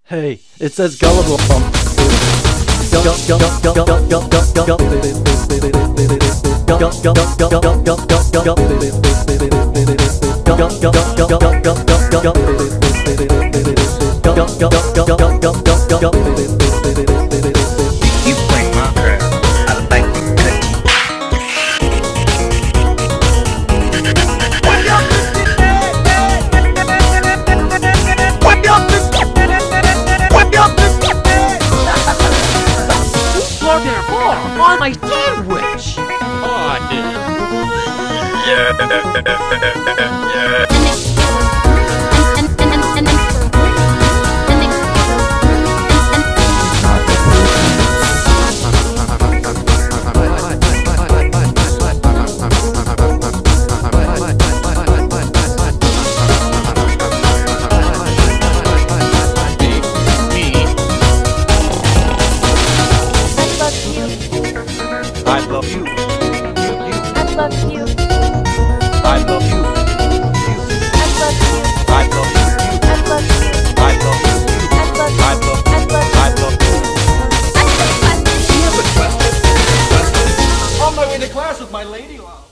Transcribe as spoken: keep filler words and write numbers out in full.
Hey, it says gullible. You play my girl, I like it good. Pour their bar on my sandwich! Oh, I did. I love you. I love you. I love you. I love you. I love you. I love you. I love you. I love you. I love I love you. I love you. I love you. On my way to class with my lady love.